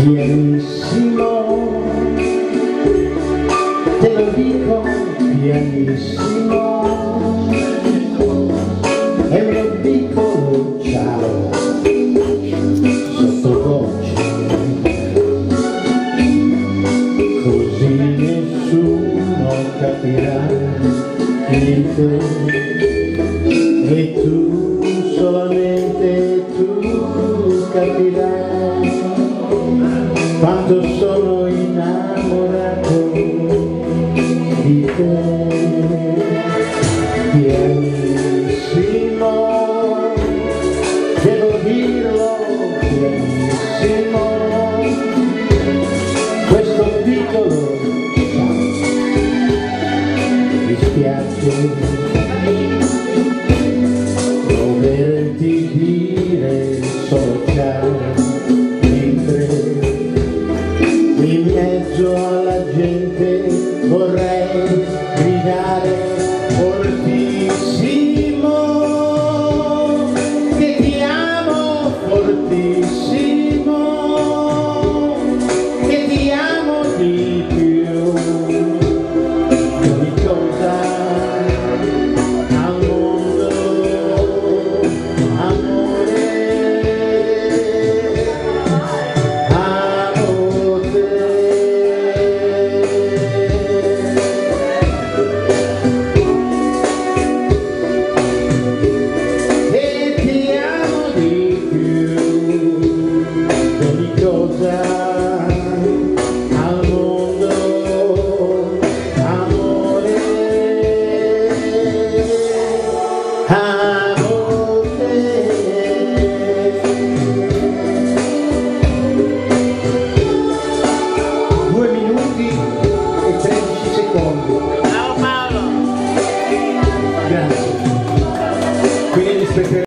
Pianissimo, te lo dico pianissimo, è un mio piccolo ciao sottovoce, così nessuno capirà niente e tu, solamente tu capirai quanto sono innamorato di te. Pianissimo, devo dirlo, pianissimo, questo piccolo ciao mi spiace doverti dire solo ciao, in mezzo alla gente vorrei gridare fortissimo che ti amo, fortissimo che ti amo di più di cosa al mondo, amore. Al mondo, amore, amo te. 2 minuti e 13 secondi. Ciao Paolo! Grazie. Quindi